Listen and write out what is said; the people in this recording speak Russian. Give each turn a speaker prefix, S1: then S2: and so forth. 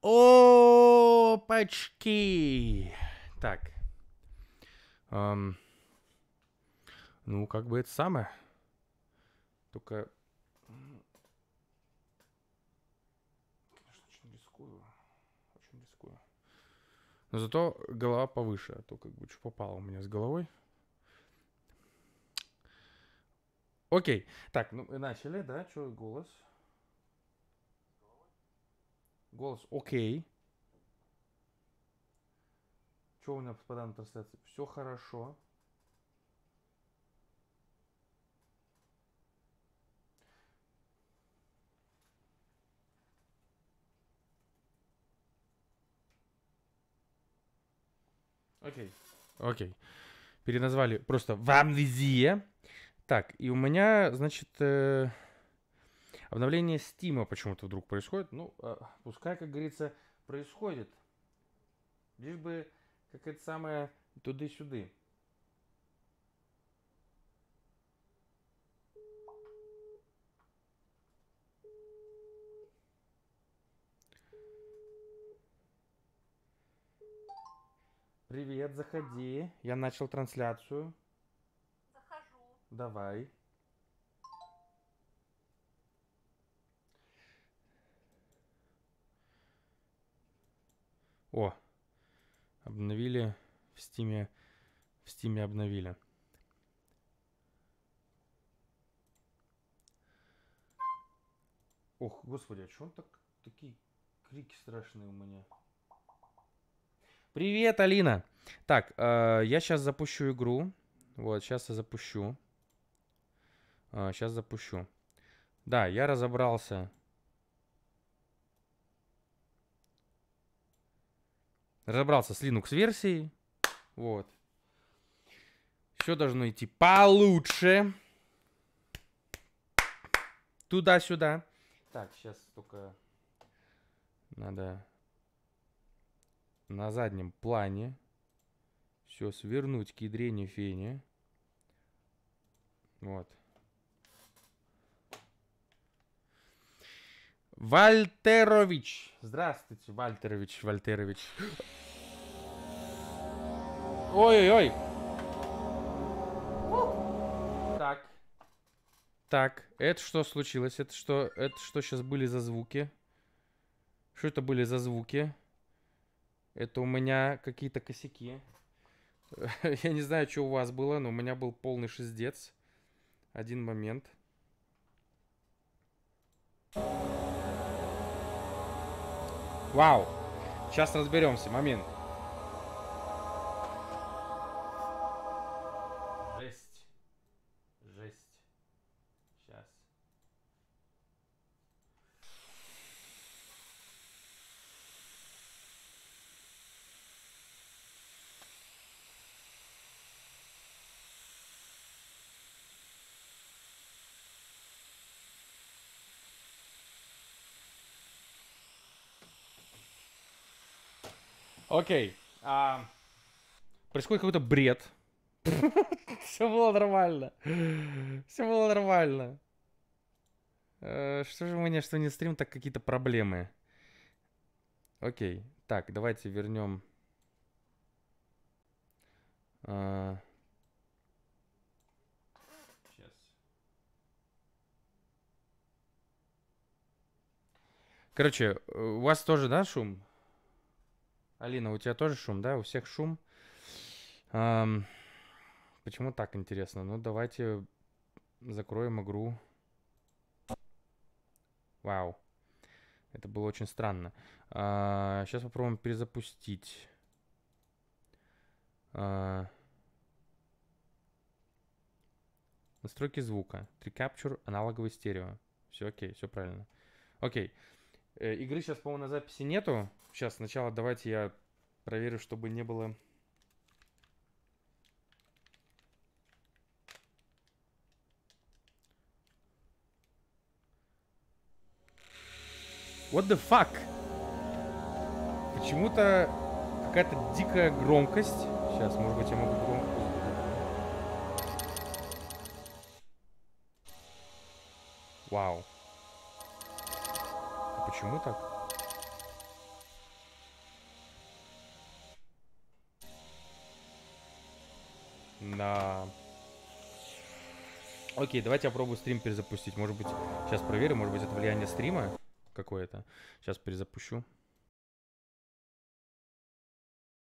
S1: Опачки! Так. Ну, как бы это самое. Только... Конечно, очень рискую. Очень рискую. Но зато голова повыше. А то как бы что попало у меня с головой. Окей. Так, ну начали, да? Что, голос? Голос окей. Что у меня по данной трансляции? Все хорошо. Окей. Окей. Переназвали просто в амнезия. Так, и у меня, значит, обновление Стима почему-то вдруг происходит. Ну, пускай, как говорится, происходит. Лишь бы какая-то самая туды-сюды. Привет, заходи. Я начал трансляцию.
S2: Захожу.
S1: Давай. О, обновили в Стиме. В Стиме обновили. Ох, господи, а что он такие крики страшные у меня? Привет, Алина. Так, я сейчас запущу игру. Вот, сейчас я запущу. Сейчас запущу. Да, я разобрался. Разобрался с Linux версией. Вот. Все должно идти получше. Туда-сюда. Так, сейчас только надо на заднем плане все свернуть к ядрене фене. Вот. Вальтерович. Здравствуйте, Вальтерович. Ой-ой-ой. Так. Так, это что случилось? Это что сейчас были за звуки? Что это были за звуки? Это у меня какие-то косяки. Я не знаю, что у вас было, но у меня был полный шиздец. Один момент. Вау. Сейчас разберемся. Момент. Жесть. Жесть. Сейчас. Окей. Происходит какой-то бред. Все было нормально. Все было нормально. Что же у меня, что не стрим, так какие-то проблемы. Окей. Так, давайте вернем. Сейчас. Короче, у вас тоже, да, шум? Алина, у тебя тоже шум, да? У всех шум. Почему так интересно? Ну, давайте закроем игру. Вау. Это было очень странно. Сейчас попробуем перезапустить. Настройки звука. Tricapture, аналоговый стерео. Все окей, все правильно. Окей. Игры сейчас, по-моему, на записи нету. Сейчас сначала давайте я проверю, чтобы не было... What the fuck? Почему-то какая-то дикая громкость. Сейчас, может быть, я могу громко... Вау. А почему так? Да. Окей, давайте я попробую стрим перезапустить. Может быть, сейчас проверим, может быть, это влияние стрима какое-то. Сейчас перезапущу.